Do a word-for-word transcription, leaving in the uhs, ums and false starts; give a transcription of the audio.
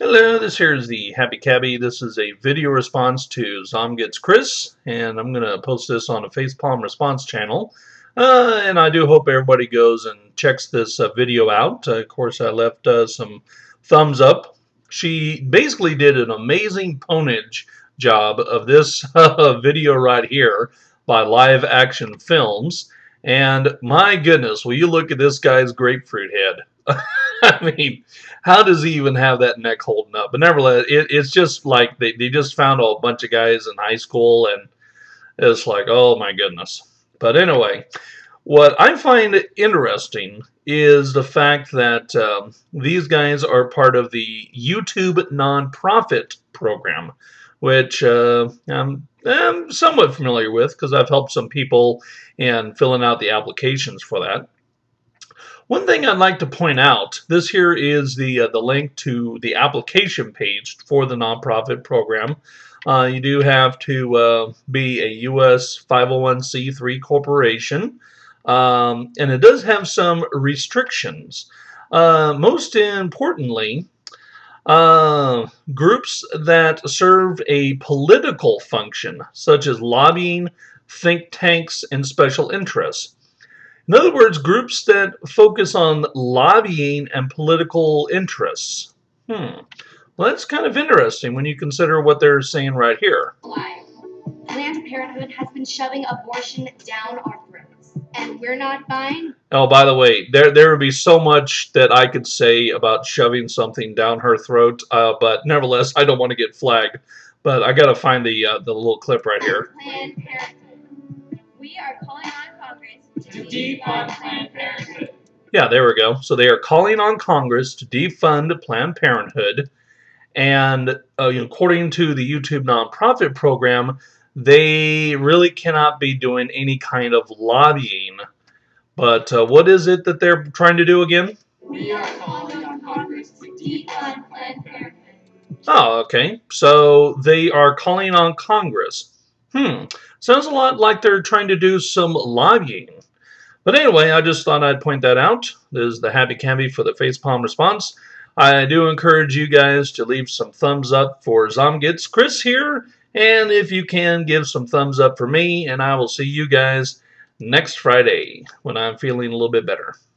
Hello, this here is the Happy Cabbie. This is a video response to Zomgitscriss, and I'm going to post this on a facepalm response channel. Uh, and I do hope everybody goes and checks this uh, video out. Uh, of course, I left uh, some thumbs up. She basically did an amazing ponage job of this uh, video right here by LiveActionFilms. And my goodness, will you look at this guy's grapefruit head? I mean, how does he even have that neck holding up? But nevertheless, it, it's just like they, they just found a bunch of guys in high school, and it's like, oh my goodness. But anyway, what I find interesting is the fact that um, these guys are part of the YouTube nonprofit program, which uh, I'm, I'm somewhat familiar with because I've helped some people in filling out the applications for that. One thing I'd like to point out, this here is the uh, the link to the application page for the nonprofit program. Uh, you do have to uh, be a U S five oh one c three corporation, um, and it does have some restrictions. Uh, most importantly, uh, groups that serve a political function, such as lobbying, think tanks, and special interests. In other words, groups that focus on lobbying and political interests. Hmm. Well, that's kind of interesting when you consider what they're saying right here. Planned Parenthood has been shoving abortion down our throats, and we're not buying. Oh, by the way, there there would be so much that I could say about shoving something down her throat, uh, but nevertheless, I don't want to get flagged. But I got to find the uh, the little clip right here. Planned Parenthood. We are calling on Congress to defund Planned Parenthood. Yeah, there we go. So they are calling on Congress to defund Planned Parenthood, and uh, according to the YouTube nonprofit program, they really cannot be doing any kind of lobbying. But uh, what is it that they're trying to do again? We are calling on Congress to defund Planned Parenthood. Oh, okay. So they are calling on Congress. Hmm. Sounds a lot like they're trying to do some lobbying. But anyway, I just thought I'd point that out. This is the Happy Cabbie for the facepalm response. I do encourage you guys to leave some thumbs up for Zomgitscriss here. And if you can, give some thumbs up for me. And I will see you guys next Friday when I'm feeling a little bit better.